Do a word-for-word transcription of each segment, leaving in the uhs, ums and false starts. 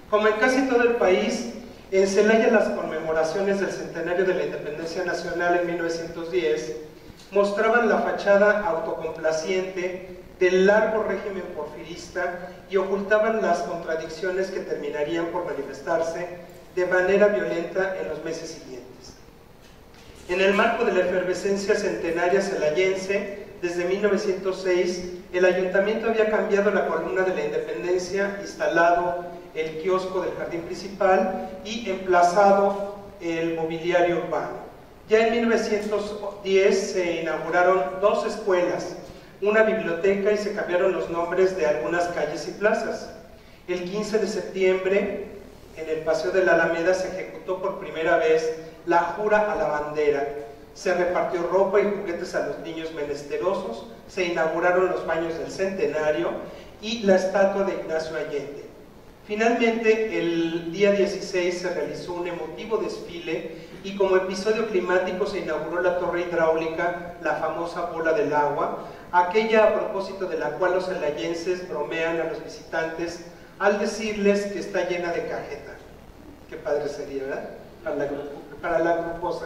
Como en casi todo el país, en Celaya las conmemoraciones del centenario de la Independencia Nacional en mil novecientos diez mostraban la fachada autocomplaciente del largo régimen porfirista y ocultaban las contradicciones que terminarían por manifestarse de manera violenta en los meses siguientes. En el marco de la efervescencia centenaria celayense, desde mil novecientos seis, el ayuntamiento había cambiado la columna de la Independencia, instalado el kiosco del jardín principal y emplazado el mobiliario urbano. Ya en mil novecientos diez se inauguraron dos escuelas, una biblioteca y se cambiaron los nombres de algunas calles y plazas. El quince de septiembre, en el Paseo de la Alameda, se ejecutó por primera vez la jura a la bandera. Se repartió ropa y juguetes a los niños menesterosos, se inauguraron los baños del centenario y la estatua de Ignacio Allende. Finalmente, el día dieciséis se realizó un emotivo desfile y como episodio climático se inauguró la torre hidráulica, la famosa bola del agua, aquella a propósito de la cual los celayenses bromean a los visitantes al decirles que está llena de cajeta. Qué padre sería, ¿verdad? Para la, para la gruposa.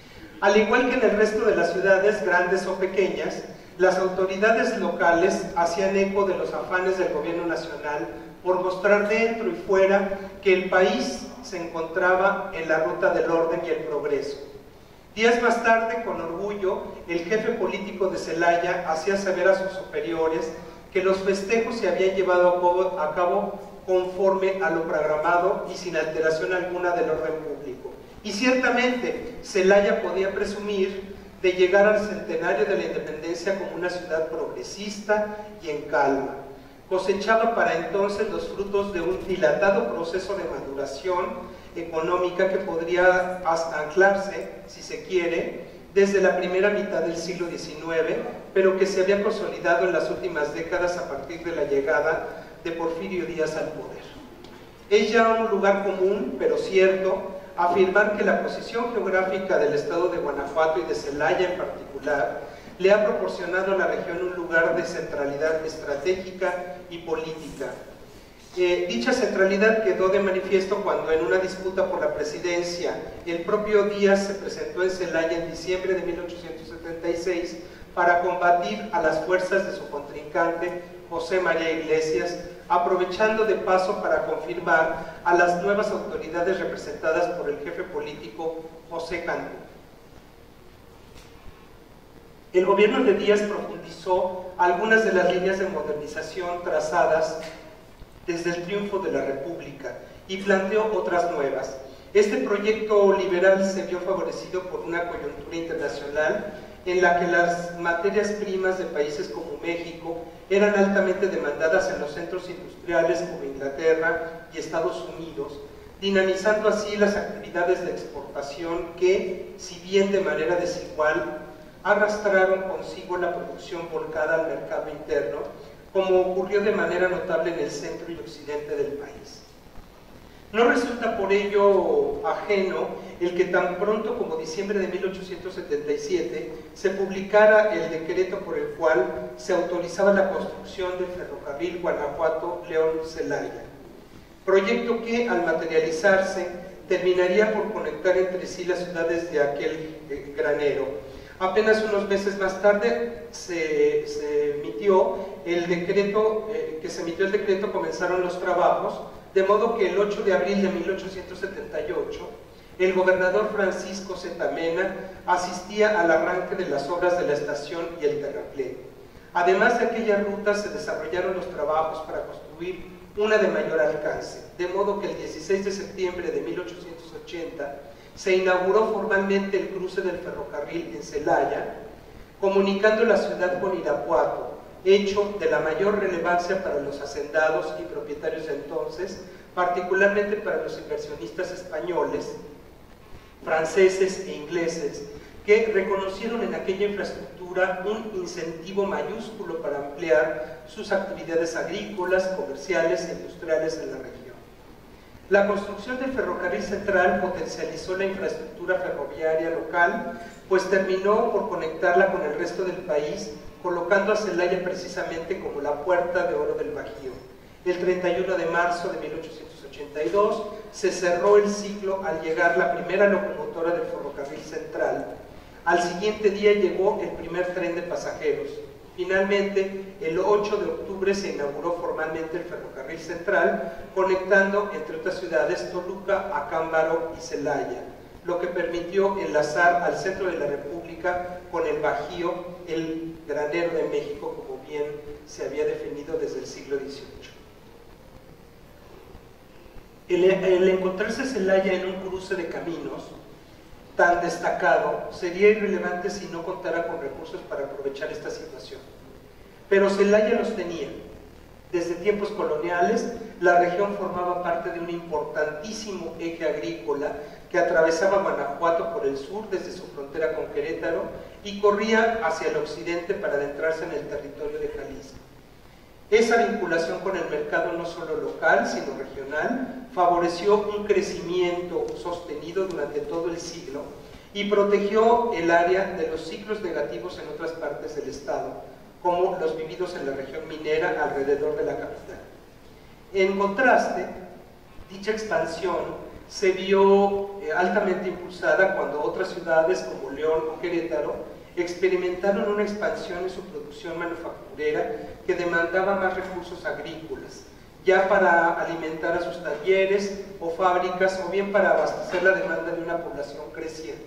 Al igual que en el resto de las ciudades, grandes o pequeñas, las autoridades locales hacían eco de los afanes del gobierno nacional por mostrar dentro y fuera que el país se encontraba en la ruta del orden y el progreso. Días más tarde, con orgullo, el jefe político de Celaya hacía saber a sus superiores que los festejos se habían llevado a cabo, a cabo conforme a lo programado y sin alteración alguna del orden público. Y ciertamente, Celaya podía presumir de llegar al centenario de la independencia como una ciudad progresista y en calma. Cosechaba para entonces los frutos de un dilatado proceso de maduración económica que podría anclarse, si se quiere, desde la primera mitad del siglo diecinueve, pero que se había consolidado en las últimas décadas a partir de la llegada de Porfirio Díaz al poder. Es ya un lugar común, pero cierto, afirmar que la posición geográfica del estado de Guanajuato y de Celaya en particular le ha proporcionado a la región un lugar de centralidad estratégica y política. Eh, dicha centralidad quedó de manifiesto cuando en una disputa por la presidencia el propio Díaz se presentó en Celaya en diciembre de mil ochocientos setenta y seis para combatir a las fuerzas de su contrincante José María Iglesias, aprovechando de paso para confirmar a las nuevas autoridades representadas por el jefe político José Cantú. El gobierno de Díaz profundizó algunas de las líneas de modernización trazadas desde el triunfo de la República y planteó otras nuevas. Este proyecto liberal se vio favorecido por una coyuntura internacional en la que las materias primas de países como México eran altamente demandadas en los centros industriales como Inglaterra y Estados Unidos, dinamizando así las actividades de exportación que, si bien de manera desigual, arrastraron consigo la producción volcada al mercado interno, como ocurrió de manera notable en el centro y occidente del país. No resulta por ello ajeno el que tan pronto como diciembre de mil ochocientos setenta y siete se publicara el decreto por el cual se autorizaba la construcción del ferrocarril Guanajuato-León-Celaya, proyecto que, al materializarse, terminaría por conectar entre sí las ciudades de aquel eh, granero. Apenas unos meses más tarde se, se emitió el decreto, eh, que se emitió el decreto, comenzaron los trabajos, de modo que el ocho de abril de mil ochocientos setenta y ocho, el gobernador Francisco Zeta Mena asistía al arranque de las obras de la estación y el terraplén. Además de aquella ruta se desarrollaron los trabajos para construir una de mayor alcance, de modo que el dieciséis de septiembre de mil ochocientos ochenta se inauguró formalmente el cruce del ferrocarril en Celaya, comunicando la ciudad con Irapuato, hecho de la mayor relevancia para los hacendados y propietarios de entonces, particularmente para los inversionistas españoles, franceses e ingleses, que reconocieron en aquella infraestructura un incentivo mayúsculo para ampliar sus actividades agrícolas, comerciales e industriales en la región. La construcción del ferrocarril central potencializó la infraestructura ferroviaria local, pues terminó por conectarla con el resto del país, colocando a Celaya precisamente como la puerta de oro del Bajío. El treinta y uno de marzo de mil ochocientos ochenta y dos se cerró el ciclo al llegar la primera locomotora del ferrocarril central. Al siguiente día llegó el primer tren de pasajeros. Finalmente, el ocho de octubre se inauguró formalmente el ferrocarril central, conectando, entre otras ciudades, Toluca, Acámbaro y Celaya, lo que permitió enlazar al centro de la República con el Bajío, el granero de México, como bien se había definido desde el siglo dieciocho. El, el encontrarse Celaya en un cruce de caminos tan destacado sería irrelevante si no contara con recursos para aprovechar esta situación. Pero Celaya los tenía. Desde tiempos coloniales, la región formaba parte de un importantísimo eje agrícola que atravesaba Guanajuato por el sur desde su frontera con Querétaro y corría hacia el occidente para adentrarse en el territorio de Jalisco. Esa vinculación con el mercado no solo local, sino regional, favoreció un crecimiento sostenido durante todo el siglo y protegió el área de los ciclos negativos en otras partes del estado, como los vividos en la región minera alrededor de la capital. En contraste, dicha expansión se vio eh, altamente impulsada cuando otras ciudades como León o Querétaro experimentaron una expansión en su producción manufacturera que demandaba más recursos agrícolas, ya para alimentar a sus talleres o fábricas o bien para abastecer la demanda de una población creciente.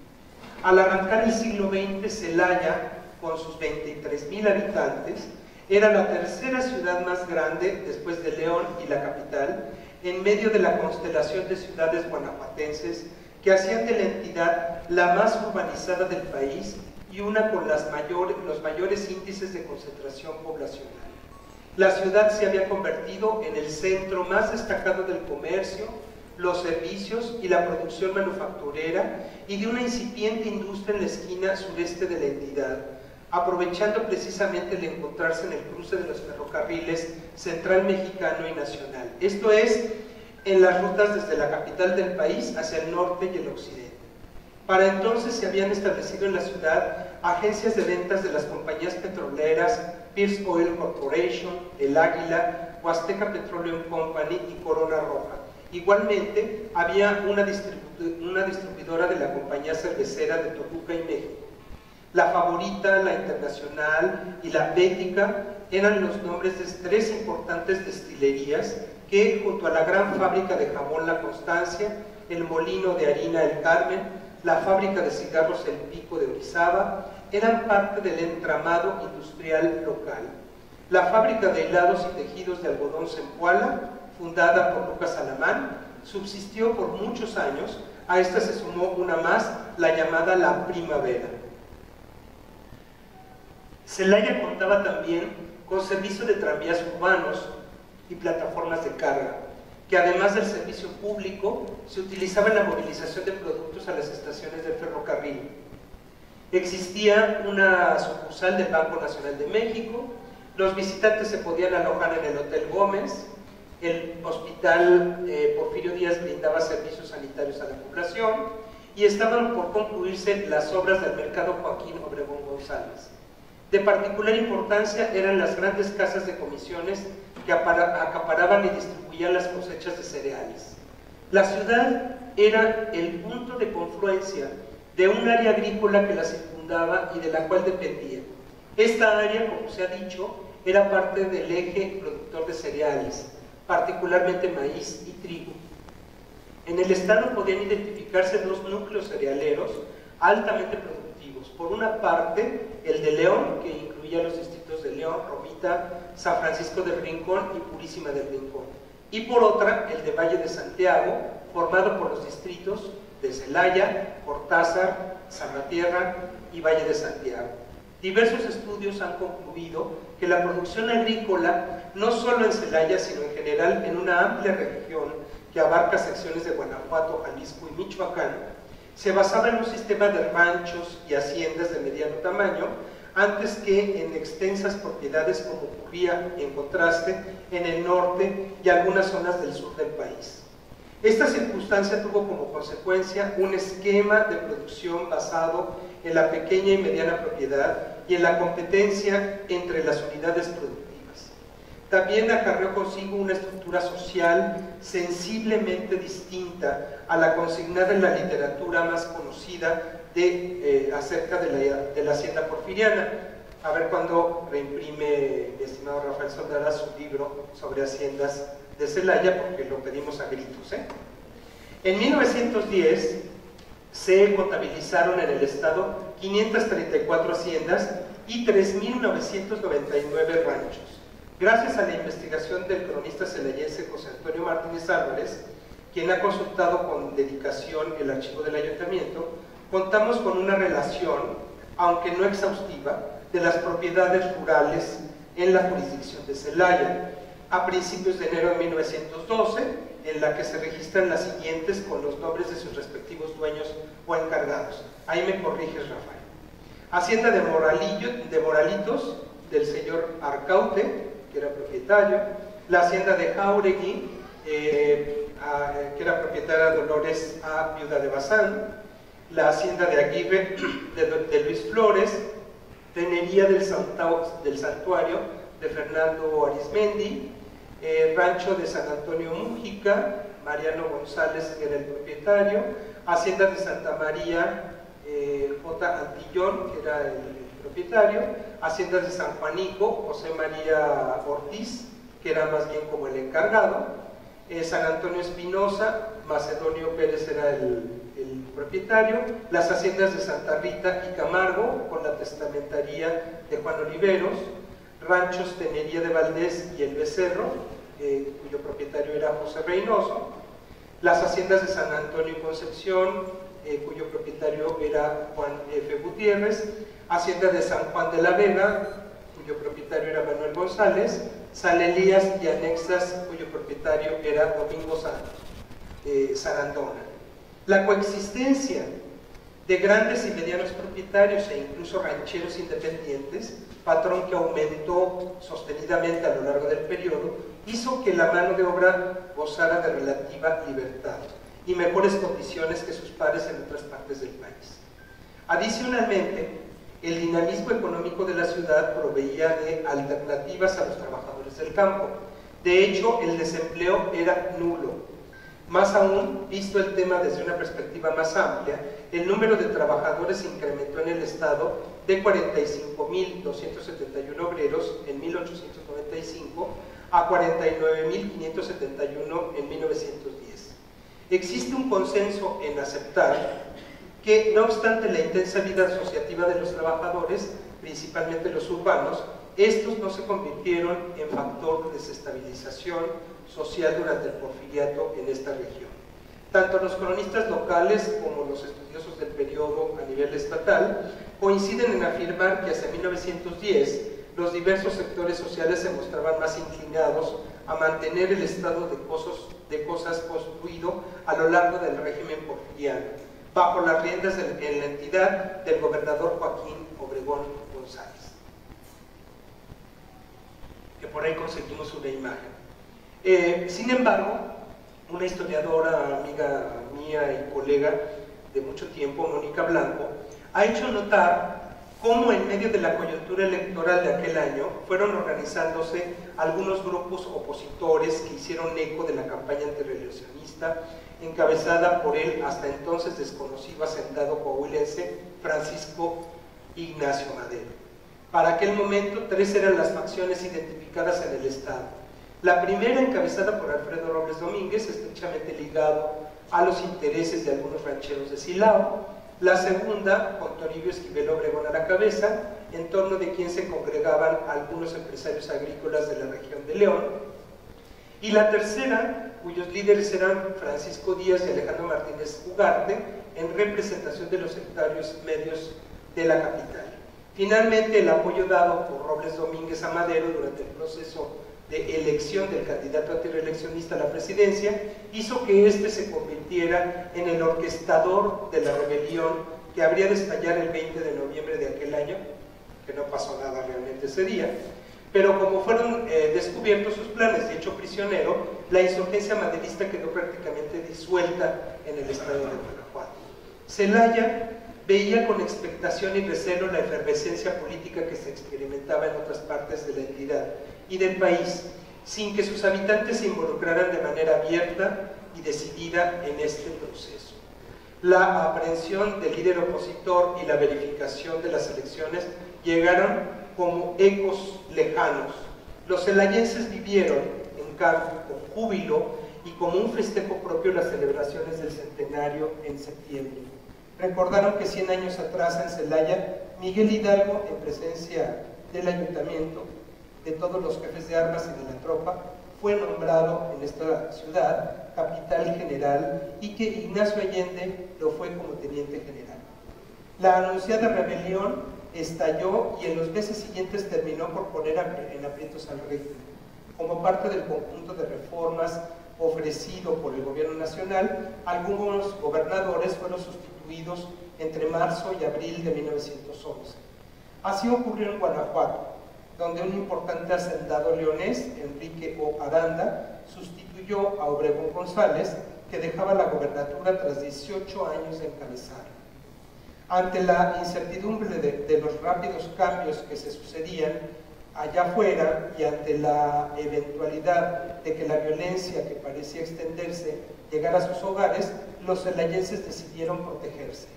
Al arrancar el siglo veinte, Celaya, con sus veintitrés mil habitantes, era la tercera ciudad más grande después de León y la capital, en medio de la constelación de ciudades guanajuatenses que hacían de la entidad la más urbanizada del país y una con las mayores, los mayores índices de concentración poblacional. La ciudad se había convertido en el centro más destacado del comercio, los servicios y la producción manufacturera y de una incipiente industria en la esquina sureste de la entidad, aprovechando precisamente el encontrarse en el cruce de los ferrocarriles central mexicano y nacional, esto es, en las rutas desde la capital del país hacia el norte y el occidente. Para entonces se habían establecido en la ciudad agencias de ventas de las compañías petroleras Pierce Oil Corporation, El Águila, Huasteca Petroleum Company y Corona Roja. Igualmente, había una, distribu una distribuidora de la compañía cervecera de Toluca y México. La Favorita, la Internacional y la Bética eran los nombres de tres importantes destilerías que, junto a la gran fábrica de jabón La Constancia, el molino de harina El Carmen, la fábrica de cigarros El Pico de Orizaba, eran parte del entramado industrial local. La fábrica de helados y tejidos de algodón Zempoala, fundada por Lucas Alamán, subsistió por muchos años. A esta se sumó una más, la llamada La Primavera. Celaya contaba también con servicio de tranvías urbanos y plataformas de carga, que además del servicio público, se utilizaba en la movilización de productos a las estaciones del ferrocarril. Existía una sucursal del Banco Nacional de México, los visitantes se podían alojar en el Hotel Gómez, el Hospital eh, Porfirio Díaz brindaba servicios sanitarios a la población y estaban por concluirse las obras del Mercado Joaquín Obregón González. De particular importancia eran las grandes casas de comisiones que acaparaban y distribuían las cosechas de cereales. La ciudad era el punto de confluencia de un área agrícola que la circundaba y de la cual dependía. Esta área, como se ha dicho, era parte del eje productor de cereales, particularmente maíz y trigo. En el estado podían identificarse dos núcleos cerealeros altamente productivos. Por una parte, el de León, que incluía los distritos de León, Romita, San Francisco del Rincón y Purísima del Rincón. Y por otra, el de Valle de Santiago, formado por los distritos de Celaya, Cortázar, Salvatierra y Valle de Santiago. Diversos estudios han concluido que la producción agrícola, no solo en Celaya, sino en general en una amplia región que abarca secciones de Guanajuato, Jalisco y Michoacán, se basaba en un sistema de ranchos y haciendas de mediano tamaño, antes que en extensas propiedades como ocurría en contraste en el norte y algunas zonas del sur del país. Esta circunstancia tuvo como consecuencia un esquema de producción basado en la pequeña y mediana propiedad y en la competencia entre las unidades productivas. también acarreó consigo una estructura social sensiblemente distinta a la consignada en la literatura más conocida de, eh, acerca de la, de la hacienda porfiriana. A ver cuándo reimprime mi estimado Rafael Soldara su libro sobre haciendas de Celaya, porque lo pedimos a gritos, ¿eh? En mil novecientos diez se contabilizaron en el estado quinientas treinta y cuatro haciendas y tres mil novecientos noventa y nueve ranchos. Gracias a la investigación del cronista celayense José Antonio Martínez Álvarez, quien ha consultado con dedicación el archivo del ayuntamiento, contamos con una relación, aunque no exhaustiva, de las propiedades rurales en la jurisdicción de Celaya, a principios de enero de mil novecientos doce, en la que se registran las siguientes con los nombres de sus respectivos dueños o encargados. Ahí me corriges, Rafael. Hacienda de, Moralillo, de Moralitos, del señor Arcaute, que era propietario; la hacienda de Jauregui, eh, a, que era propietaria Dolores A, viuda de Bazán; la hacienda de Aguirre, de, de Luis Flores; tenería del, Santa, del Santuario, de Fernando Arismendi; eh, rancho de San Antonio Mújica, Mariano González, que era el propietario; hacienda de Santa María, eh, J. Antillón, que era el, el propietario; haciendas de San Juanico, José María Ortiz, que era más bien como el encargado; eh, San Antonio Espinosa, Macedonio Pérez era el, el propietario; las haciendas de Santa Rita y Camargo, con la testamentaría de Juan Oliveros; ranchos Tenería de Valdés y El Becerro, eh, cuyo propietario era José Reynoso; las haciendas de San Antonio y Concepción, eh, cuyo propietario era Juan F. Gutiérrez; hacienda de San Juan de la Vega, cuyo propietario era Manuel González; San Elías y anexas, cuyo propietario era Domingo San, eh, Sarandona. La coexistencia de grandes y medianos propietarios e incluso rancheros independientes, patrón que aumentó sostenidamente a lo largo del periodo, hizo que la mano de obra gozara de relativa libertad y mejores condiciones que sus pares en otras partes del país. Adicionalmente, el dinamismo económico de la ciudad proveía de alternativas a los trabajadores del campo. De hecho, el desempleo era nulo. Más aún, visto el tema desde una perspectiva más amplia, el número de trabajadores se incrementó en el estado de cuarenta y cinco mil doscientos setenta y uno obreros en mil ochocientos noventa y cinco a cuarenta y nueve mil quinientos setenta y uno en mil novecientos diez. Existe un consenso en aceptar que, no obstante la intensa vida asociativa de los trabajadores, principalmente los urbanos, estos no se convirtieron en factor de desestabilización social durante el porfiriato en esta región. Tanto los cronistas locales como los estudiosos del periodo a nivel estatal coinciden en afirmar que hacia mil novecientos diez los diversos sectores sociales se mostraban más inclinados a mantener el estado de cosas, de cosas construido a lo largo del régimen porfiriano, bajo las riendas de, en la entidad del gobernador Joaquín Obregón González. Que por ahí conseguimos una imagen. Eh, sin embargo, una historiadora, amiga mía y colega de mucho tiempo, Mónica Blanco, ha hecho notar cómo en medio de la coyuntura electoral de aquel año fueron organizándose algunos grupos opositores que hicieron eco de la campaña antirreeleccionista encabezada por el hasta entonces desconocido hacendado coahuilense Francisco Ignacio Madero. Para aquel momento, tres eran las facciones identificadas en el estado. La primera, encabezada por Alfredo Robles Domínguez, estrechamente ligado a los intereses de algunos rancheros de Silao; la segunda, con Toribio Esquivel Obregón a la cabeza, en torno de quien se congregaban algunos empresarios agrícolas de la región de León; y la tercera, cuyos líderes eran Francisco Díaz y Alejandro Martínez Ugarte, en representación de los sectarios medios de la capital. Finalmente, el apoyo dado por Robles Domínguez a Madero durante el proceso de elección del candidato antirreeleccionista a la presidencia hizo que éste se convirtiera en el orquestador de la rebelión que habría de estallar el veinte de noviembre de aquel año, que no pasó nada realmente ese día, pero como fueron eh, descubiertos sus planes y hecho prisionero, la insurgencia maderista quedó prácticamente disuelta en el estado de Guanajuato. Celaya veía con expectación y recelo la efervescencia política que se experimentaba en otras partes de la entidad y del país, sin que sus habitantes se involucraran de manera abierta y decidida en este proceso. La aprehensión del líder opositor y la verificación de las elecciones llegaron como ecos lejanos. Los celayenses vivieron, en cambio, con júbilo y como un festejo propio las celebraciones del centenario en septiembre. Recordaron que cien años atrás en Celaya, Miguel Hidalgo, en presencia del ayuntamiento, de todos los jefes de armas y de la tropa, fue nombrado en esta ciudad capital general y que Ignacio Allende lo fue como teniente general. La anunciada rebelión estalló y en los meses siguientes terminó por poner en aprietos al régimen. Como parte del conjunto de reformas ofrecido por el gobierno nacional, algunos gobernadores fueron sustituidos entre marzo y abril de mil novecientos once. Así ocurrió en Guanajuato, donde un importante hacendado leonés, Enrique O. Aranda, sustituyó a Obregón González, que dejaba la gobernatura tras dieciocho años de encabezar. Ante la incertidumbre de, de los rápidos cambios que se sucedían allá afuera y ante la eventualidad de que la violencia que parecía extenderse llegara a sus hogares, los celayenses decidieron protegerse.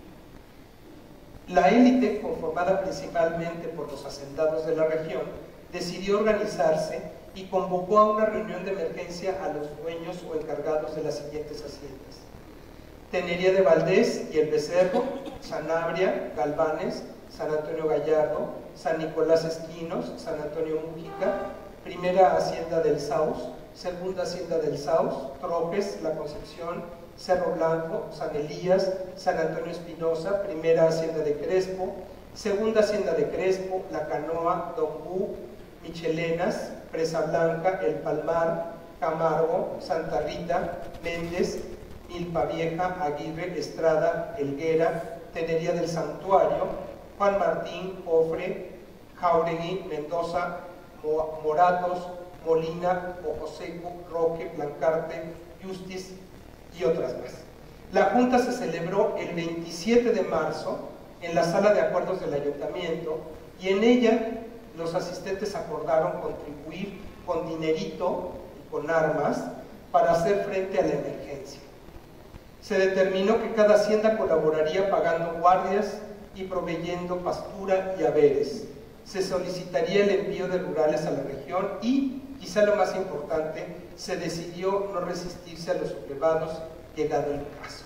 La élite, conformada principalmente por los hacendados de la región, decidió organizarse y convocó a una reunión de emergencia a los dueños o encargados de las siguientes haciendas: Tenería de Valdés y El Becerro, Sanabria, Galvanes, San Antonio Gallardo, San Nicolás Esquinos, San Antonio Mújica, Primera Hacienda del Saus, Segunda Hacienda del Saus, Tropes, La Concepción, Cerro Blanco, San Elías, San Antonio Espinosa, Primera Hacienda de Crespo, Segunda Hacienda de Crespo, La Canoa, Dombú, Michelenas, Presa Blanca, El Palmar, Camargo, Santa Rita, Méndez, Milpa Vieja, Aguirre, Estrada, Helguera, Tenería del Santuario, Juan Martín, Ofre, Jauregui, Mendoza, Moratos, Molina, Ojo Seco, Roque, Blancarte, Justis y otras más. La Junta se celebró el veintisiete de marzo en la sala de acuerdos del ayuntamiento y en ella los asistentes acordaron contribuir con dinerito y con armas para hacer frente a la emergencia. Se determinó que cada hacienda colaboraría pagando guardias y proveyendo pastura y haberes. Se solicitaría el envío de rurales a la región y, quizá lo más importante, se decidió no resistirse a los sublevados llegado el caso.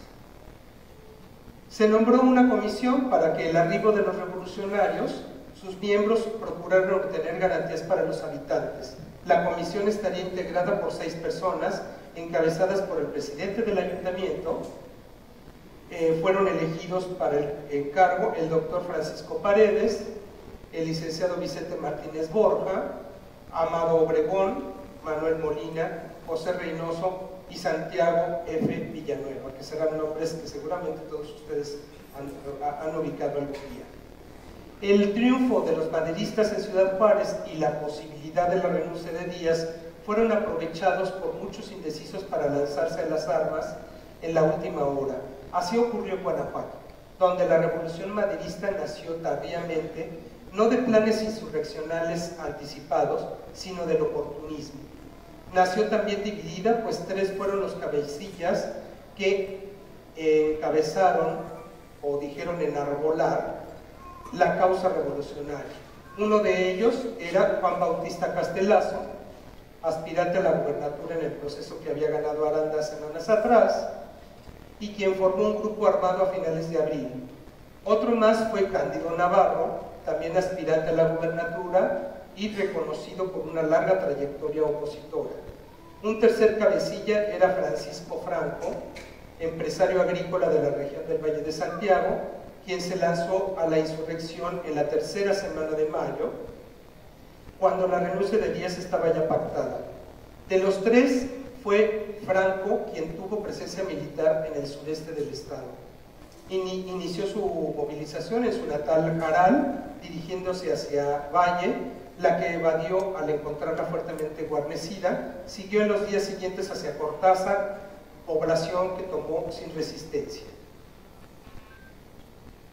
Se nombró una comisión para que el arribo de los revolucionarios, sus miembros procuraran obtener garantías para los habitantes. La comisión estaría integrada por seis personas, encabezadas por el presidente del ayuntamiento. Eh, fueron elegidos para el encargo el doctor Francisco Paredes, el licenciado Vicente Martínez Borja, Amado Obregón, Manuel Molina, José Reynoso y Santiago F. Villanueva, que serán nombres que seguramente todos ustedes han, han ubicado algún día. El triunfo de los maderistas en Ciudad Juárez y la posibilidad de la renuncia de Díaz fueron aprovechados por muchos indecisos para lanzarse a las armas en la última hora. Así ocurrió en Guanajuato, donde la revolución maderista nació tardíamente, no de planes insurreccionales anticipados, sino del oportunismo. Nació también dividida, pues tres fueron los cabecillas que encabezaron o dijeron enarbolar la causa revolucionaria. Uno de ellos era Juan Bautista Castelazo, aspirante a la gubernatura en el proceso que había ganado Aranda semanas atrás, y quien formó un grupo armado a finales de abril. Otro más fue Cándido Navarro, también aspirante a la gubernatura y reconocido por una larga trayectoria opositora. Un tercer cabecilla era Francisco Franco, empresario agrícola de la región del Valle de Santiago, quien se lanzó a la insurrección en la tercera semana de mayo, cuando la renuncia de Díaz estaba ya pactada. De los tres, fue Franco quien tuvo presencia militar en el sureste del estado. In- inició su movilización en su natal Jaral, dirigiéndose hacia Valle, la que evadió al encontrarla fuertemente guarnecida. Siguió en los días siguientes hacia Cortázar, población que tomó sin resistencia.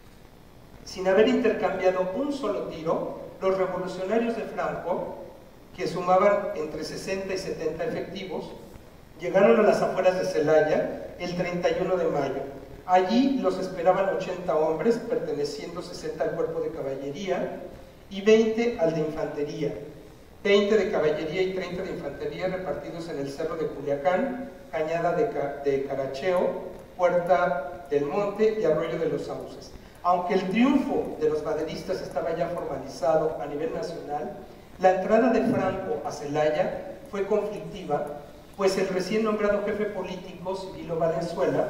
Sin haber intercambiado un solo tiro, los revolucionarios de Franco que sumaban entre sesenta y setenta efectivos, llegaron a las afueras de Celaya el treinta y uno de mayo. Allí los esperaban ochenta hombres, perteneciendo sesenta al cuerpo de caballería y veinte al de infantería. veinte de caballería y treinta de infantería repartidos en el Cerro de Culiacán, Cañada de, Ca de Caracheo, Puerta del Monte y Arroyo de los Sauces. Aunque el triunfo de los maderistas estaba ya formalizado a nivel nacional, la entrada de Franco a Celaya fue conflictiva, pues el recién nombrado jefe político, Cirilo Valenzuela,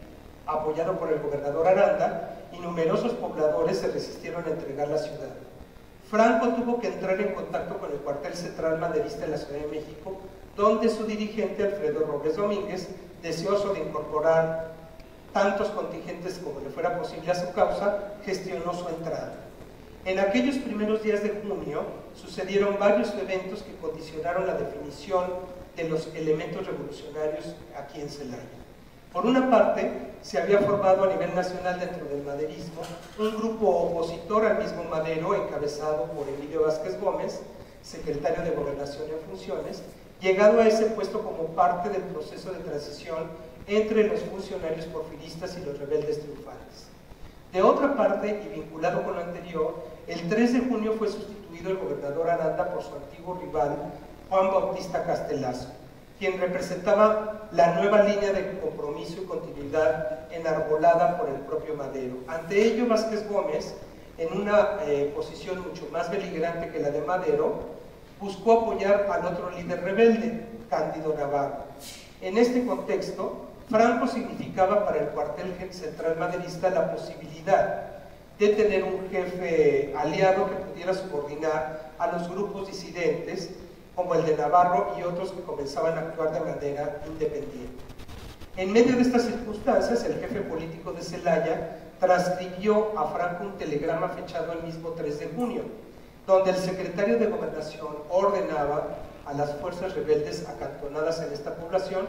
apoyado por el gobernador Aranda, y numerosos pobladores se resistieron a entregar la ciudad. Franco tuvo que entrar en contacto con el cuartel central maderista en la Ciudad de México, donde su dirigente, Alfredo Robles Domínguez, deseoso de incorporar tantos contingentes como le fuera posible a su causa, gestionó su entrada. En aquellos primeros días de junio sucedieron varios eventos que condicionaron la definición de los elementos revolucionarios aquí en Celaya. Por una parte, se había formado a nivel nacional dentro del maderismo un grupo opositor al mismo Madero, encabezado por Emilio Vázquez Gómez, secretario de Gobernación en funciones, llegado a ese puesto como parte del proceso de transición entre los funcionarios porfiristas y los rebeldes triunfantes. De otra parte, y vinculado con lo anterior, el tres de junio fue sustituido el gobernador Aranda por su antiguo rival, Juan Bautista Castelazo, quien representaba la nueva línea de compromiso y continuidad enarbolada por el propio Madero. Ante ello, Vázquez Gómez, en una eh, posición mucho más beligerante que la de Madero, buscó apoyar al otro líder rebelde, Cándido Navarro. En este contexto, Franco significaba para el cuartel central maderista la posibilidad de tener un jefe aliado que pudiera subordinar a los grupos disidentes, como el de Navarro y otros que comenzaban a actuar de manera independiente. En medio de estas circunstancias, el jefe político de Celaya transcribió a Franco un telegrama fechado el mismo tres de junio, donde el secretario de Gobernación ordenaba a las fuerzas rebeldes acantonadas en esta población,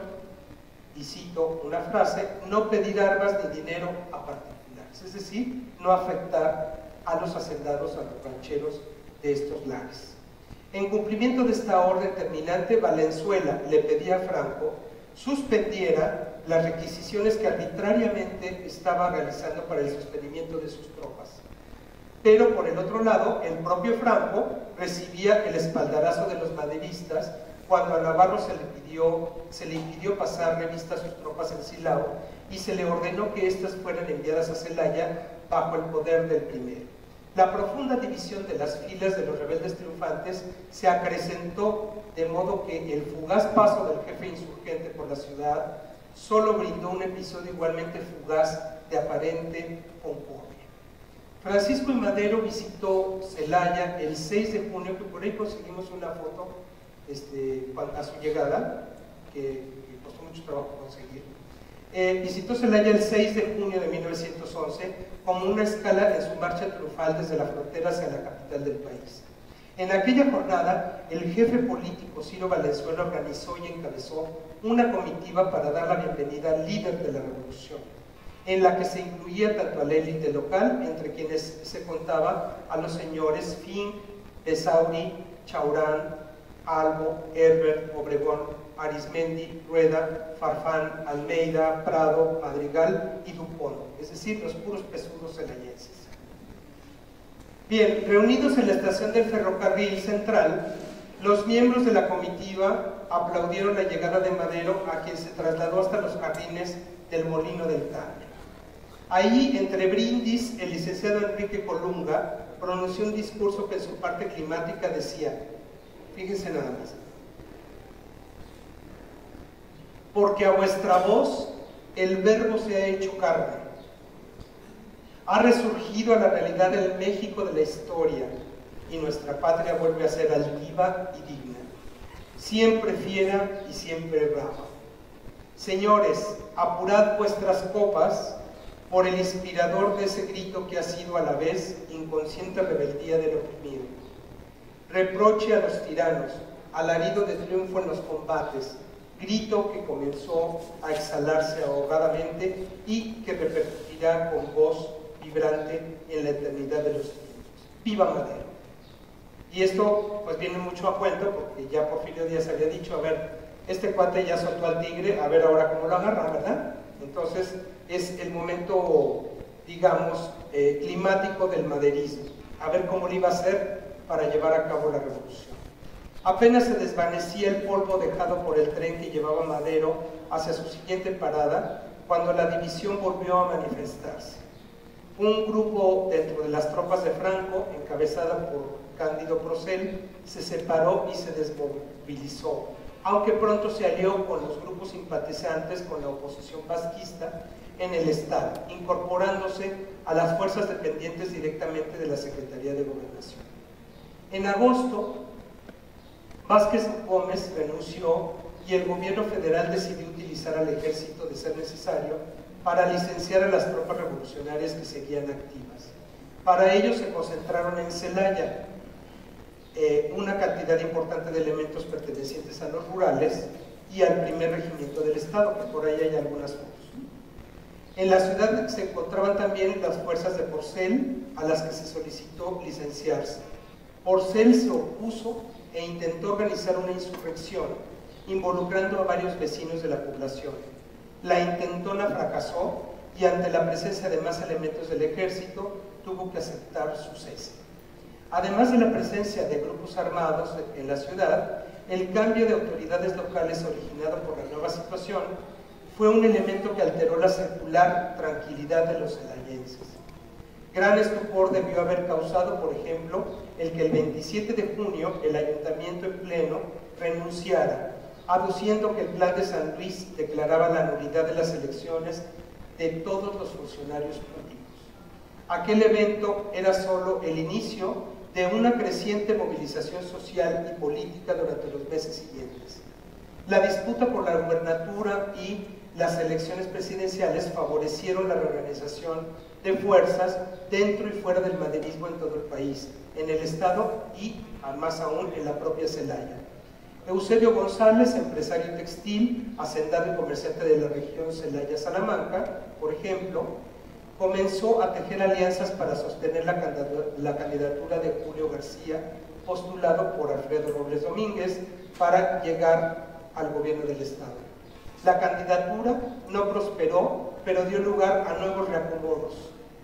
y cito una frase, no pedir armas ni dinero a particulares, es decir, no afectar a los hacendados, a los rancheros de estos lares. En cumplimiento de esta orden terminante, Valenzuela le pedía a Franco suspendiera las requisiciones que arbitrariamente estaba realizando para el sostenimiento de sus tropas. Pero por el otro lado, el propio Franco recibía el espaldarazo de los maderistas cuando a Navarro se le pidió, se le impidió pasar revista a sus tropas en Silao y se le ordenó que éstas fueran enviadas a Celaya bajo el poder del primero. La profunda división de las filas de los rebeldes triunfantes se acrecentó de modo que el fugaz paso del jefe insurgente por la ciudad solo brindó un episodio igualmente fugaz de aparente concordia. Francisco y Madero visitó Celaya el seis de junio, que por ahí conseguimos una foto este, a su llegada, que, que costó mucho trabajo conseguir. Eh, visitó Celaya el seis de junio de mil novecientos once como una escala en su marcha triunfal desde la frontera hacia la capital del país. En aquella jornada, el jefe político Ciro Valenzuela organizó y encabezó una comitiva para dar la bienvenida al líder de la revolución, en la que se incluía tanto a la élite local, entre quienes se contaba a los señores Fin, Besauri, Chaurán, Albo, Herbert, Obregón, Arismendi, Rueda, Farfán, Almeida, Prado, Madrigal y Dupont, es decir, los puros pesudos celayenses. Bien, reunidos en la estación del ferrocarril central, los miembros de la comitiva aplaudieron la llegada de Madero, a quien se trasladó hasta los jardines del Molino del Carmen. Ahí, entre brindis, el licenciado Enrique Colunga pronunció un discurso que en su parte climática decía, fíjense nada más, porque a vuestra voz el verbo se ha hecho carne, ha resurgido a la realidad del México de la historia y nuestra patria vuelve a ser altiva y digna, siempre fiera y siempre brava. Señores, apurad vuestras copas por el inspirador de ese grito que ha sido a la vez inconsciente rebeldía del oprimido. Reproche a los tiranos, alarido de triunfo en los combates, grito que comenzó a exhalarse ahogadamente y que repercutirá con voz vibrante en la eternidad de los tiempos. ¡Viva Madero! Y esto pues viene mucho a cuento porque ya Porfirio Díaz había dicho, a ver, este cuate ya soltó al tigre, a ver ahora cómo lo agarra, ¿verdad? Entonces es el momento, digamos, eh, climático del maderismo, a ver cómo lo iba a hacer para llevar a cabo la revolución. Apenas se desvanecía el polvo dejado por el tren que llevaba Madero hacia su siguiente parada, cuando la división volvió a manifestarse. Un grupo dentro de las tropas de Franco, encabezada por Cándido Procel, se separó y se desmovilizó, aunque pronto se alió con los grupos simpatizantes con la oposición vasquista en el Estado, incorporándose a las fuerzas dependientes directamente de la Secretaría de Gobernación. En agosto, Vázquez Gómez renunció y el gobierno federal decidió utilizar al ejército de ser necesario para licenciar a las tropas revolucionarias que seguían activas. Para ello se concentraron en Celaya eh, una cantidad importante de elementos pertenecientes a los rurales y al primer regimiento del Estado, que por ahí hay algunas fotos. En la ciudad se encontraban también las fuerzas de Porcel, a las que se solicitó licenciarse. Porcel se opuso e intentó organizar una insurrección, involucrando a varios vecinos de la población. La intentona fracasó y ante la presencia de más elementos del ejército tuvo que aceptar su cese. Además de la presencia de grupos armados en la ciudad, el cambio de autoridades locales originado por la nueva situación fue un elemento que alteró la secular tranquilidad de los celayenses. Gran estupor debió haber causado, por ejemplo, el que el veintisiete de junio el ayuntamiento en pleno renunciara, aduciendo que el plan de San Luis declaraba la nulidad de las elecciones de todos los funcionarios públicos. Aquel evento era solo el inicio de una creciente movilización social y política durante los meses siguientes. La disputa por la gubernatura y las elecciones presidenciales favorecieron la reorganización de fuerzas dentro y fuera del maderismo en todo el país, en el Estado y, más aún, en la propia Celaya. Eusebio González, empresario textil, hacendado y comerciante de la región Celaya-Salamanca, por ejemplo, comenzó a tejer alianzas para sostener la candidatura de Julio García, postulado por Alfredo Robles Domínguez, para llegar al gobierno del Estado. La candidatura no prosperó, pero dio lugar a nuevos reacomodos.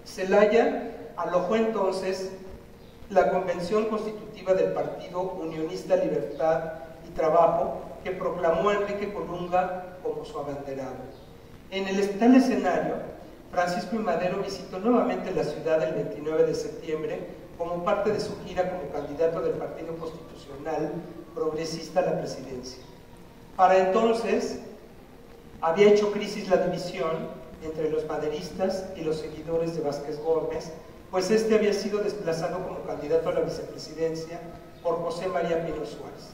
Celaya alojó entonces la convención constitutiva del Partido Unionista Libertad y Trabajo, que proclamó a Enrique Colunga como su abanderado. En el tal escenario, Francisco I. Madero visitó nuevamente la ciudad el veintinueve de septiembre como parte de su gira como candidato del Partido Constitucional Progresista a la presidencia. Para entonces, había hecho crisis la división entre los maderistas y los seguidores de Vázquez Gómez, pues este había sido desplazado como candidato a la vicepresidencia por José María Pino Suárez.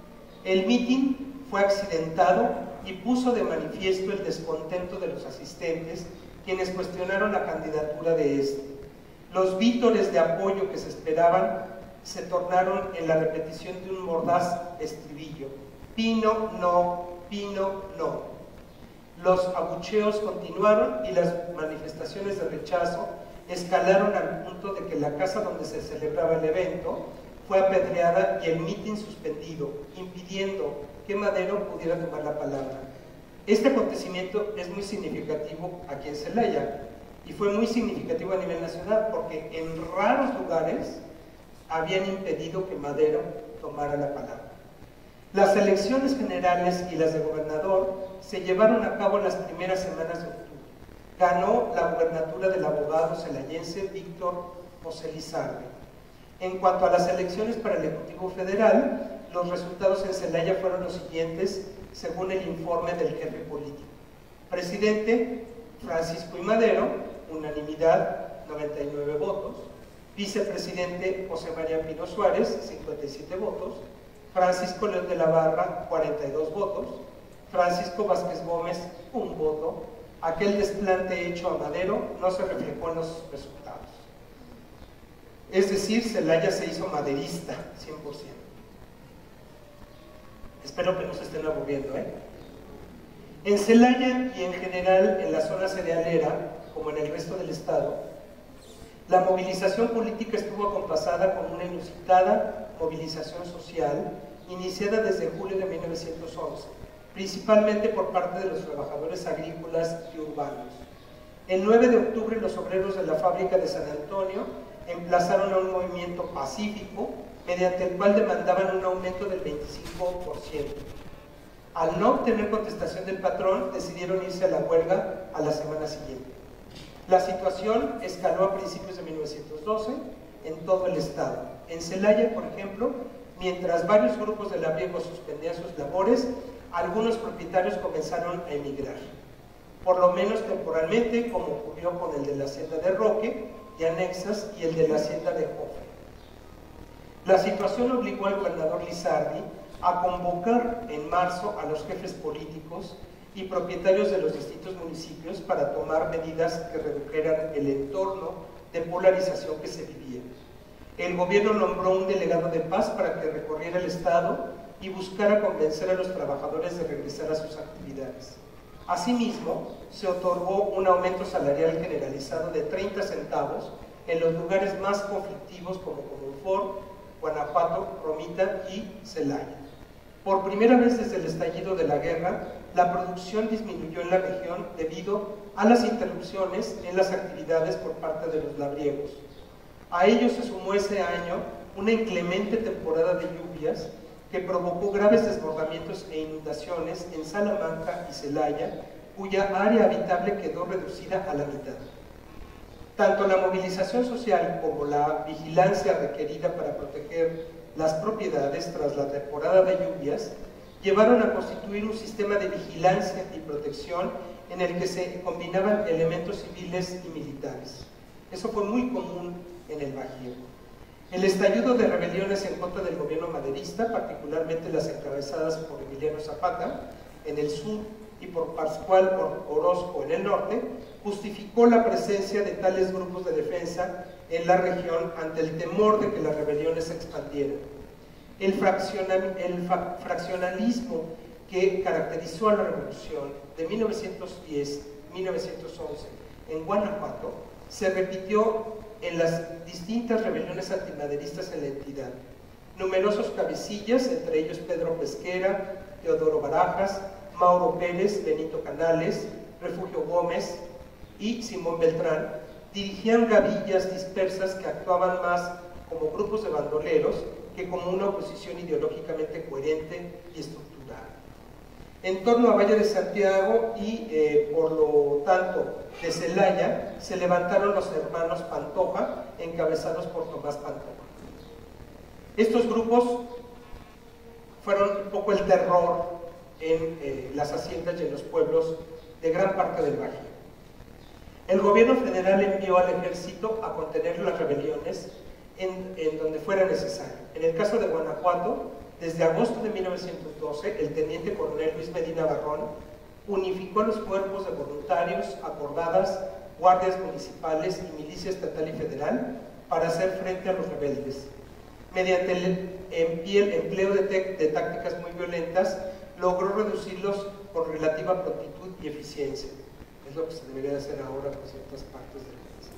El mitin fue accidentado y puso de manifiesto el descontento de los asistentes, quienes cuestionaron la candidatura de este. Los vítores de apoyo que se esperaban se tornaron en la repetición de un mordaz estribillo: Pino no, Pino no. Los abucheos continuaron y las manifestaciones de rechazo escalaron al punto de que la casa donde se celebraba el evento fue apedreada y el mitin suspendido, impidiendo que Madero pudiera tomar la palabra. Este acontecimiento es muy significativo aquí en Celaya y fue muy significativo a nivel nacional porque en raros lugares habían impedido que Madero tomara la palabra. Las elecciones generales y las de gobernador se llevaron a cabo en las primeras semanas de octubre. Ganó la gubernatura del abogado celayense Víctor José Lizardi. En cuanto a las elecciones para el Ejecutivo Federal, los resultados en Celaya fueron los siguientes, según el informe del jefe político. Presidente, Francisco I. Madero, unanimidad, noventa y nueve votos. Vicepresidente, José María Pino Suárez, cincuenta y siete votos. Francisco León de la Barra, cuarenta y dos votos. Francisco Vázquez Gómez, un voto. Aquel desplante hecho a Madero no se reflejó en los resultados. Es decir, Celaya se hizo maderista, cien por ciento. Espero que no se estén aburriendo, ¿eh? En Celaya y en general en la zona cerealera, como en el resto del estado, la movilización política estuvo acompasada con una inusitada movilización social iniciada desde julio de mil novecientos once, principalmente por parte de los trabajadores agrícolas y urbanos. El nueve de octubre, los obreros de la fábrica de San Antonio emplazaron a un movimiento pacífico mediante el cual demandaban un aumento del veinticinco por ciento. Al no obtener contestación del patrón, decidieron irse a la huelga a la semana siguiente. La situación escaló a principios de mil novecientos doce en todo el estado. En Celaya, por ejemplo, mientras varios grupos de labriegos suspendían sus labores, algunos propietarios comenzaron a emigrar, por lo menos temporalmente, como ocurrió con el de la hacienda de Roque y anexas y el de la hacienda de Jofre. La situación obligó al gobernador Lizardi a convocar en marzo a los jefes políticos y propietarios de los distintos municipios para tomar medidas que redujeran el entorno de polarización que se vivía. El gobierno nombró un delegado de paz para que recorriera el estado y buscara convencer a los trabajadores de regresar a sus actividades. Asimismo, se otorgó un aumento salarial generalizado de treinta centavos en los lugares más conflictivos como Comonfort, Guanajuato, Romita y Celaya. Por primera vez desde el estallido de la guerra, la producción disminuyó en la región debido a las interrupciones en las actividades por parte de los labriegos. A ello se sumó ese año una inclemente temporada de lluvias que provocó graves desbordamientos e inundaciones en Salamanca y Celaya, cuya área habitable quedó reducida a la mitad. Tanto la movilización social como la vigilancia requerida para proteger las propiedades tras la temporada de lluvias llevaron a constituir un sistema de vigilancia y protección en el que se combinaban elementos civiles y militares. Eso fue muy común en el Bajío. El estallido de rebeliones en contra del gobierno maderista, particularmente las encabezadas por Emiliano Zapata en el sur y por Pascual Orozco en el norte, justificó la presencia de tales grupos de defensa en la región ante el temor de que las rebeliones se expandieran. El, fraccional, el fa, fraccionalismo que caracterizó a la revolución de mil novecientos diez a mil novecientos once en Guanajuato se repitió en las distintas rebeliones antimaderistas en la entidad. Numerosos cabecillas, entre ellos Pedro Pesquera, Teodoro Barajas, Mauro Pérez, Benito Canales, Refugio Gómez y Simón Beltrán, dirigían gavillas dispersas que actuaban más como grupos de bandoleros que como una oposición ideológicamente coherente y estructurada. En torno a Valle de Santiago y, eh, por lo tanto, de Celaya, se levantaron los hermanos Pantoja, encabezados por Tomás Pantoja. Estos grupos fueron un poco el terror en eh, las haciendas y en los pueblos de gran parte del Bajío. El gobierno federal envió al ejército a contener las rebeliones en, en donde fuera necesario. En el caso de Guanajuato, desde agosto de mil novecientos doce, el teniente coronel Luis Medina Barrón unificó a los cuerpos de voluntarios, acordadas, guardias municipales y milicia estatal y federal para hacer frente a los rebeldes. Mediante el empleo de, de tácticas muy violentas, logró reducirlos con relativa prontitud y eficiencia. Es lo que se debería hacer ahora con ciertas partes del país.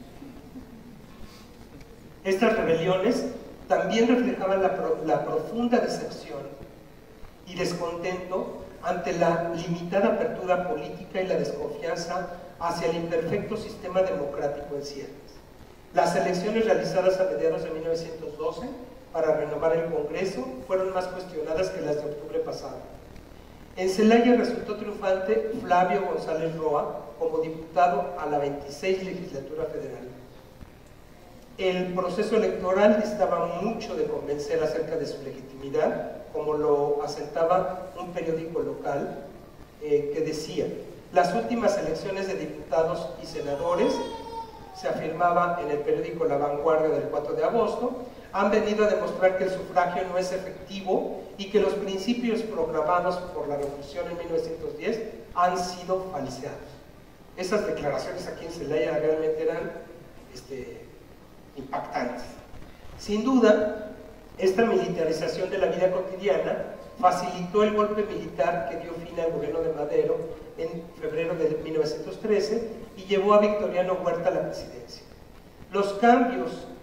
Estas rebeliones también reflejaban la, pro, la profunda decepción y descontento ante la limitada apertura política y la desconfianza hacia el imperfecto sistema democrático en ciernes. Las elecciones realizadas a mediados de mil novecientos doce para renovar el Congreso fueron más cuestionadas que las de octubre pasado. En Celaya resultó triunfante Flavio González Roa como diputado a la veintiséis legislatura federal. El proceso electoral distaba mucho de convencer acerca de su legitimidad, como lo asentaba un periódico local eh, que decía: las últimas elecciones de diputados y senadores, se afirmaba en el periódico La Vanguardia del cuatro de agosto, han venido a demostrar que el sufragio no es efectivo y que los principios programados por la Revolución en mil novecientos diez han sido falseados. Esas declaraciones aquí en Celaya realmente eran este, impactantes. Sin duda, esta militarización de la vida cotidiana facilitó el golpe militar que dio fin al gobierno de Madero en febrero de mil novecientos trece y llevó a Victoriano Huerta a la presidencia. Los cambios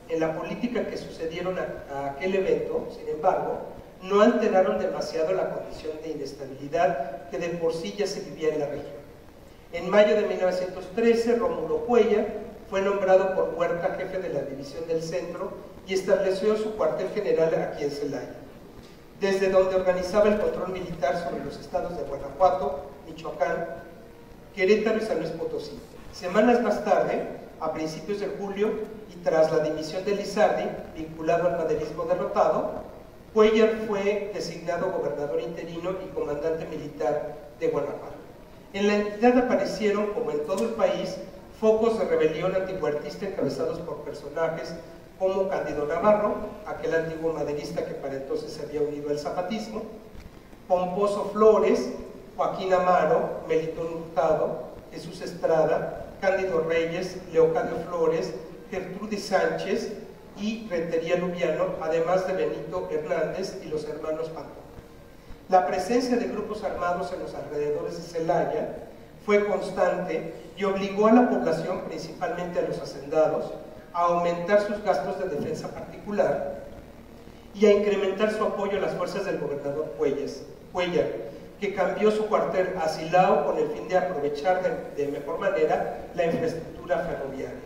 en la política que sucedieron a, a aquel evento, sin embargo, no alteraron demasiado la condición de inestabilidad que de por sí ya se vivía en la región. En mayo de mil novecientos trece, Rómulo Cuellar fue nombrado por Huerta jefe de la División del Centro y estableció su cuartel general aquí en Celaya, desde donde organizaba el control militar sobre los estados de Guanajuato, Michoacán, Querétaro y San Luis Potosí. Semanas más tarde, a principios de julio, y tras la dimisión de Lizardi, vinculado al maderismo derrotado, Cuellar fue designado gobernador interino y comandante militar de Guanajuato. En la entidad aparecieron, como en todo el país, focos de rebelión antihuertista encabezados por personajes como Cándido Navarro, aquel antiguo maderista que para entonces se había unido al zapatismo, Pomposo Flores, Joaquín Amaro, Melitón Hurtado, Jesús Estrada, Cándido Reyes, Leocadio Flores, Gertrudis Sánchez y Rentería Lubiano, además de Benito Hernández y los hermanos Pantón. La presencia de grupos armados en los alrededores de Celaya fue constante y obligó a la población, principalmente a los hacendados, a aumentar sus gastos de defensa particular y a incrementar su apoyo a las fuerzas del gobernador Cuellar, que cambió su cuartel a Silao con el fin de aprovechar de, de mejor manera la infraestructura ferroviaria.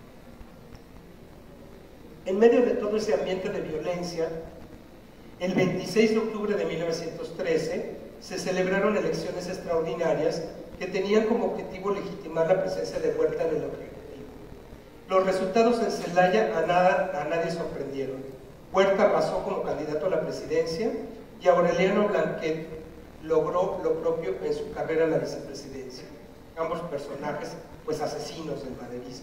En medio de todo ese ambiente de violencia, el veintiséis de octubre de mil novecientos trece se celebraron elecciones extraordinarias que tenían como objetivo legitimar la presencia de Huerta en el Ejecutivo. Los resultados en Celaya a, nada, a nadie sorprendieron. Huerta arrasó como candidato a la presidencia y Aureliano Blanquet logró lo propio en su carrera a la vicepresidencia. Ambos personajes, pues asesinos del maderismo.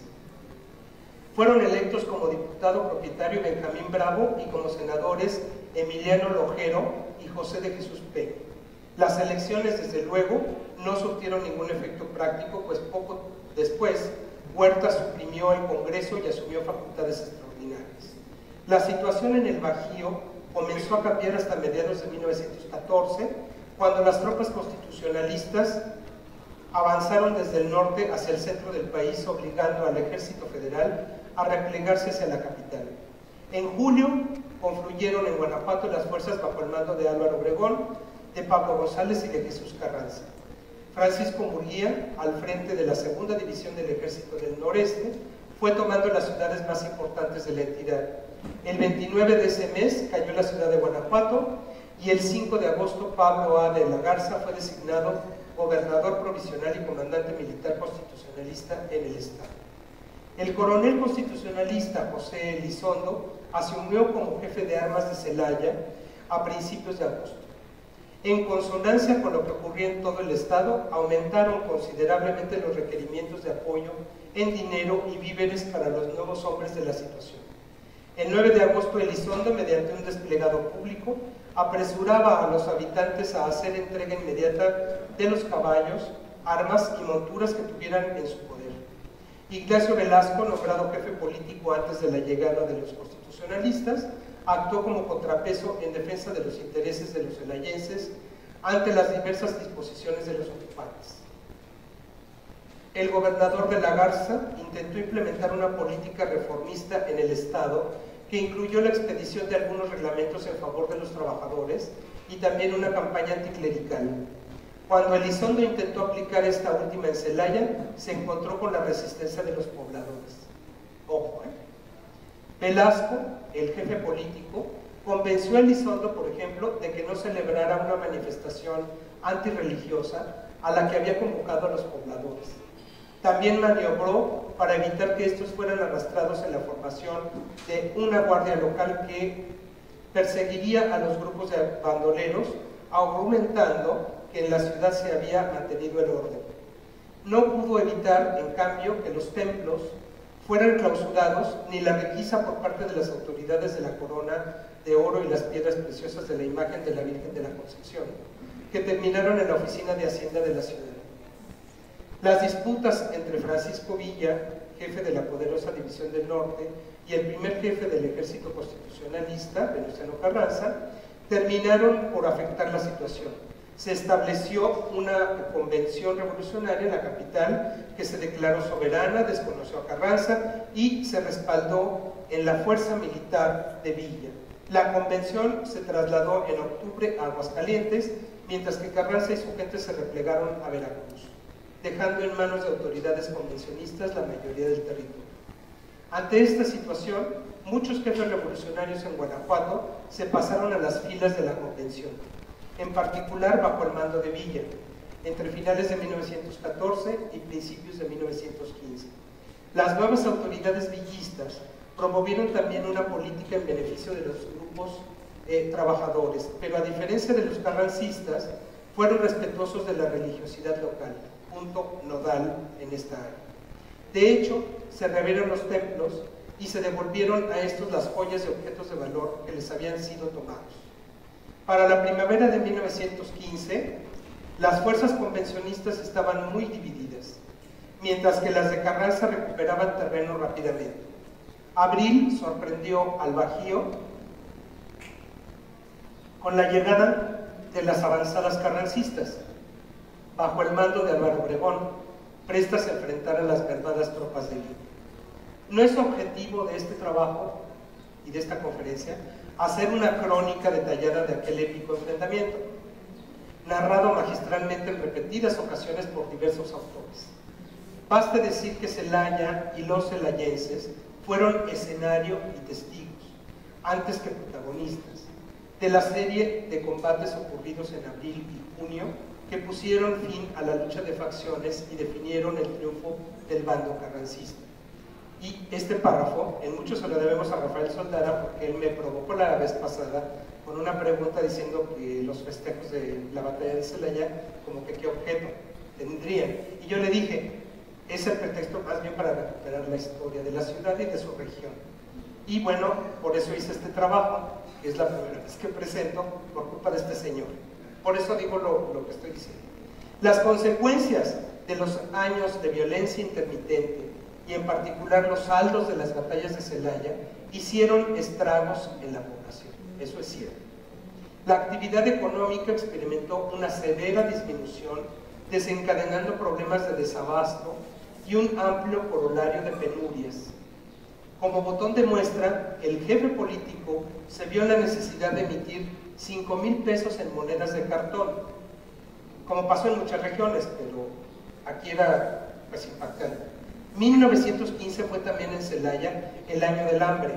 Fueron electos como diputado propietario Benjamín Bravo y como senadores Emiliano Lojero y José de Jesús P. Las elecciones, desde luego, no surtieron ningún efecto práctico, pues poco después Huerta suprimió el Congreso y asumió facultades extraordinarias. La situación en el Bajío comenzó a cambiar hasta mediados de mil novecientos catorce, cuando las tropas constitucionalistas avanzaron desde el norte hacia el centro del país, obligando al Ejército Federal a replegarse hacia la capital. En julio confluyeron en Guanajuato las fuerzas bajo el mando de Álvaro Obregón, de Pablo González y de Jesús Carranza. Francisco Murguía, al frente de la segunda división del Ejército del Noreste, fue tomando las ciudades más importantes de la entidad. El veintinueve de ese mes cayó la ciudad de Guanajuato y el cinco de agosto Pablo A. de la Garza fue designado gobernador provisional y comandante militar constitucionalista en el estado. El coronel constitucionalista José Elizondo asumió como jefe de armas de Celaya a principios de agosto. En consonancia con lo que ocurría en todo el estado, aumentaron considerablemente los requerimientos de apoyo en dinero y víveres para los nuevos hombres de la situación. El nueve de agosto, Elizondo, mediante un desplegado público, apresuraba a los habitantes a hacer entrega inmediata de los caballos, armas y monturas que tuvieran en su poder. Ignacio Velasco, nombrado jefe político antes de la llegada de los constitucionalistas, actuó como contrapeso en defensa de los intereses de los celayenses ante las diversas disposiciones de los ocupantes. El gobernador de la Garza intentó implementar una política reformista en el estado que incluyó la expedición de algunos reglamentos en favor de los trabajadores y también una campaña anticlerical. Cuando Elizondo intentó aplicar esta última en Celaya, se encontró con la resistencia de los pobladores. Ojo, ¿eh? Velasco, el jefe político, convenció a Elizondo, por ejemplo, de que no celebrara una manifestación antirreligiosa a la que había convocado a los pobladores. También maniobró para evitar que estos fueran arrastrados en la formación de una guardia local que perseguiría a los grupos de bandoleros, argumentando que en la ciudad se había mantenido el orden. No pudo evitar, en cambio, que los templos fueran clausurados, ni la requisa por parte de las autoridades de la corona de oro y las piedras preciosas de la imagen de la Virgen de la Concepción, que terminaron en la oficina de Hacienda de la ciudad. Las disputas entre Francisco Villa, jefe de la poderosa División del Norte, y el primer jefe del Ejército Constitucionalista, Venustiano Carranza, terminaron por afectar la situación. se estableció una convención revolucionaria en la capital que se declaró soberana, desconoció a Carranza y se respaldó en la fuerza militar de Villa. La convención se trasladó en octubre a Aguascalientes, mientras que Carranza y su gente se replegaron a Veracruz, dejando en manos de autoridades convencionistas la mayoría del territorio. Ante esta situación, muchos jefes revolucionarios en Guanajuato se pasaron a las filas de la convención, en particular bajo el mando de Villa, entre finales de mil novecientos catorce y principios de mil novecientos quince. Las nuevas autoridades villistas promovieron también una política en beneficio de los grupos eh, trabajadores, pero a diferencia de los carrancistas, fueron respetuosos de la religiosidad local, punto nodal en esta área. De hecho, se reabrieron los templos y se devolvieron a estos las joyas y objetos de valor que les habían sido tomados. Para la primavera de mil novecientos quince, las fuerzas convencionistas estaban muy divididas, mientras que las de Carranza recuperaban terreno rápidamente. Abril sorprendió al Bajío con la llegada de las avanzadas carrancistas, bajo el mando de Álvaro Obregón, prestas a enfrentar a las verdaderas tropas de Villa. No es objetivo de este trabajo y de esta conferencia hacer una crónica detallada de aquel épico enfrentamiento, narrado magistralmente en repetidas ocasiones por diversos autores. Basta decir que Celaya y los celayenses fueron escenario y testigos, antes que protagonistas, de la serie de combates ocurridos en abril y junio que pusieron fin a la lucha de facciones y definieron el triunfo del bando carrancista. Y este párrafo, en mucho se lo debemos a Rafael Soldara, porque él me provocó la vez pasada con una pregunta diciendo que los festejos de la batalla de Celaya, como que qué objeto tendrían. Y yo le dije, es el pretexto más bien para recuperar la historia de la ciudad y de su región. Y bueno, por eso hice este trabajo, que es la primera vez que presento por culpa de este señor. Por eso digo lo, lo que estoy diciendo. Las consecuencias de los años de violencia intermitente y en particular los saldos de las batallas de Celaya hicieron estragos en la población, eso es cierto. La actividad económica experimentó una severa disminución, desencadenando problemas de desabasto y un amplio corolario de penurias. Como botón de muestra, el jefe político se vio en la necesidad de emitir cinco mil pesos en monedas de cartón, como pasó en muchas regiones, pero aquí era pues impactante. mil novecientos quince fue también en Celaya el año del hambre.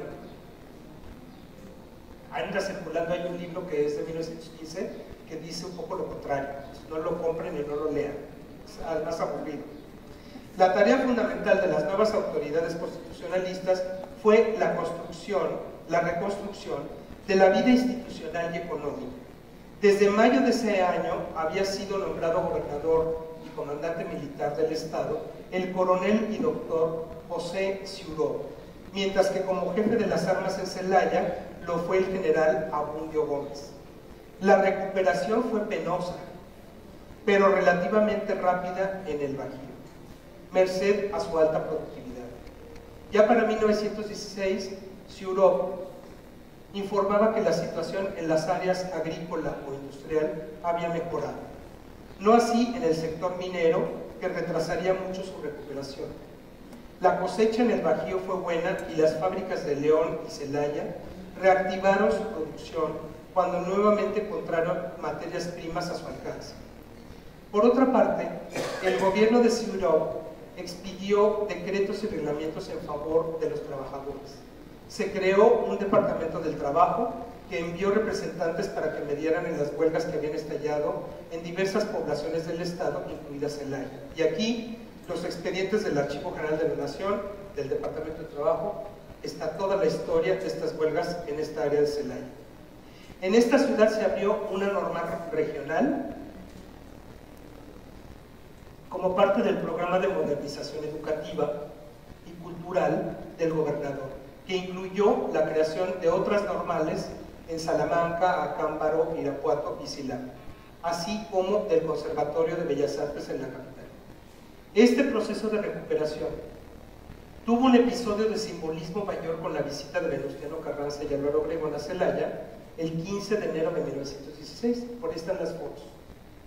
Anda circulando, hay un libro que es de mil novecientos quince que dice un poco lo contrario, no lo compren y no lo lean, es más aburrido. La tarea fundamental de las nuevas autoridades constitucionalistas fue la construcción, la reconstrucción de la vida institucional y económica. Desde mayo de ese año había sido nombrado gobernador y comandante militar del Estado el coronel y doctor José Ciuró, mientras que como jefe de las armas en Celaya lo fue el general Abundio Gómez. La recuperación fue penosa, pero relativamente rápida en el Bajío, merced a su alta productividad. Ya para mil novecientos dieciséis, Ciuró informaba que la situación en las áreas agrícola o industrial había mejorado. No así en el sector minero, que retrasaría mucho su recuperación. La cosecha en el Bajío fue buena y las fábricas de León y Celaya reactivaron su producción cuando nuevamente encontraron materias primas a su alcance. Por otra parte, el gobierno de Ciuró expidió decretos y reglamentos en favor de los trabajadores. Se creó un departamento del trabajo que envió representantes para que mediaran en las huelgas que habían estallado en diversas poblaciones del Estado, incluida Celaya. Y aquí, los expedientes del Archivo General de la Nación, del Departamento de Trabajo, está toda la historia de estas huelgas en esta área de Celaya. En esta ciudad se abrió una normal regional como parte del programa de modernización educativa y cultural del gobernador, que incluyó la creación de otras normales en Salamanca, Acámbaro, Irapuato y Silao, así como del Conservatorio de Bellas Artes en la capital. Este proceso de recuperación tuvo un episodio de simbolismo mayor con la visita de Venustiano Carranza y Álvaro Obregón a Celaya el quince de enero de mil novecientos dieciséis, por ahí están las fotos.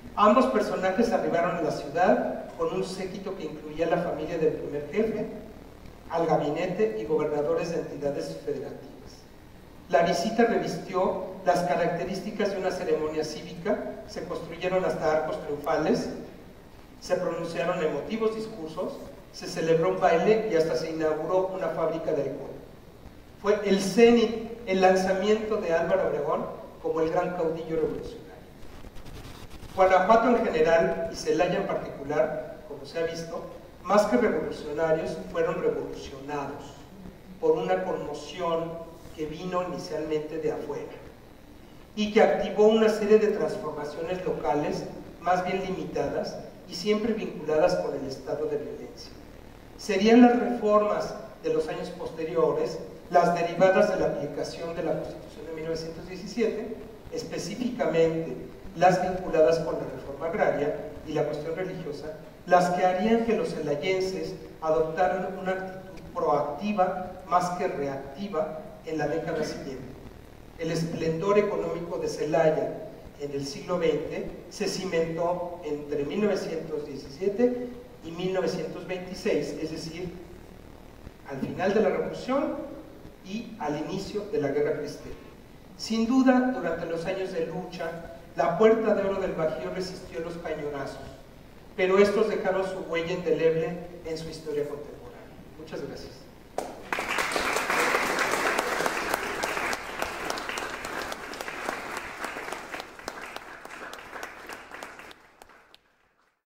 Ambos personajes arribaron a la ciudad con un séquito que incluía la familia del primer jefe, al gabinete y gobernadores de entidades federativas. La visita revistió las características de una ceremonia cívica, se construyeron hasta arcos triunfales, se pronunciaron emotivos discursos, se celebró un baile y hasta se inauguró una fábrica de alcohol. Fue el cenit, el lanzamiento de Álvaro Obregón como el gran caudillo revolucionario. Guanajuato en general y Celaya en particular, como se ha visto, más que revolucionarios, fueron revolucionados por una conmoción que vino inicialmente de afuera y que activó una serie de transformaciones locales más bien limitadas y siempre vinculadas con el estado de violencia. Serían las reformas de los años posteriores, las derivadas de la aplicación de la Constitución de mil novecientos diecisiete, específicamente las vinculadas con la reforma agraria y la cuestión religiosa, las que harían que los celayenses adoptaran una actitud proactiva más que reactiva en la década siguiente. El esplendor económico de Celaya en el siglo veinte se cimentó entre mil novecientos diecisiete y mil novecientos veintiséis, es decir, al final de la Revolución y al inicio de la Guerra Cristera. Sin duda, durante los años de lucha, la Puerta de Oro del Bajío resistió los cañonazos, pero estos dejaron su huella indeleble en su historia contemporánea. Muchas gracias.